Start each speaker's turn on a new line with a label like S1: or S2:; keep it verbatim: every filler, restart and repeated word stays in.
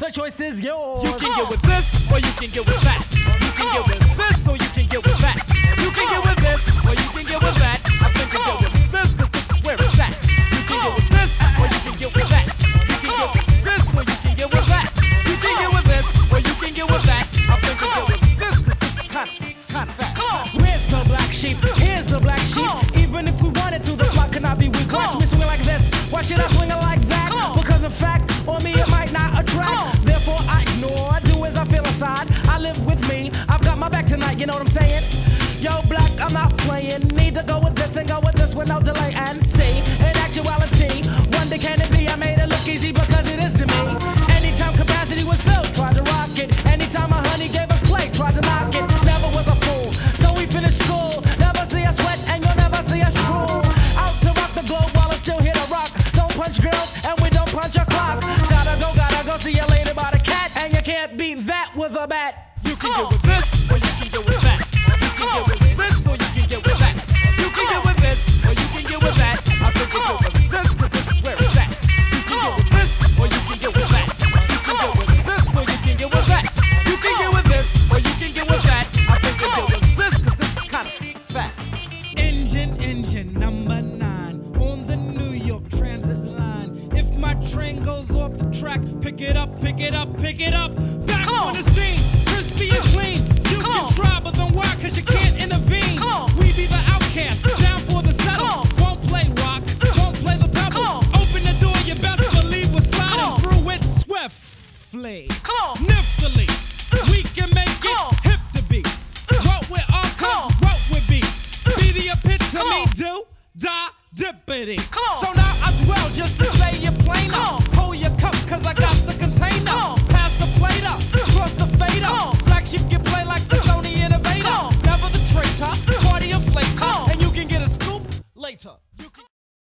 S1: the choice is yours.
S2: You can get with this, or you can get with that. You can get with this, or you can get with that. You can get with this, or you can get with that. I think you get with this, cause this is where it's at. You can get with this, or you can get with that. You can get with this, or you can get with that. You can get with this, or you can get with that. I think you get with this, cause this is kinda, kinda fat.
S1: Where's the black sheep? Here's the black sheep. Even if we wanted to, the flock could not be weak. Watch me swing like this. Why should I swing it like that? Because in fact, on me it might not attract. Therefore I ignore, do as I feel aside. I live with me, I've got my back tonight, you know what I'm saying? Yo, black, I'm not playing. Need to go with this and go with this with no delay and see. In actuality, one day can it be? I made it look easy because it is to me. Anytime capacity was filled, tried to rock it. Anytime my honey gave us play, tried to knock it. Never was a fool, so we finished school. Never see us sweat and you'll never see us drool. Out to rock the globe while it's still here to rock. Don't punch girls and we don't punch a clock. Gotta go, gotta go, see you later by the cat. And you can't beat that with a bat.
S2: You can get with this, or you can get with that. You can get with this, or you can get with that. You can get with this, or you can get with that. I think you get with this, cause this is where it's at. You can get with this, or you can get with that. You can get with this, or you can get with that. You can get with this, or you can get with that. I think you get with this, cause this is kinda fat.
S3: Engine, engine, number nine on the New York Transit line. If my train goes off the track, pick it up, pick it up, pick it up. Back on the scene, crispy and clean. You can try, but then why? Cause you can't intervene. We be the outcast, down for the settle. Won't play rock, won't play the pebble. Open the door, you best believe we're sliding through it swiftly. Niftily, we can make it hip to be. What we are, cause what we be. Be the epitome, do, die, dippity. So now I dwell just to say you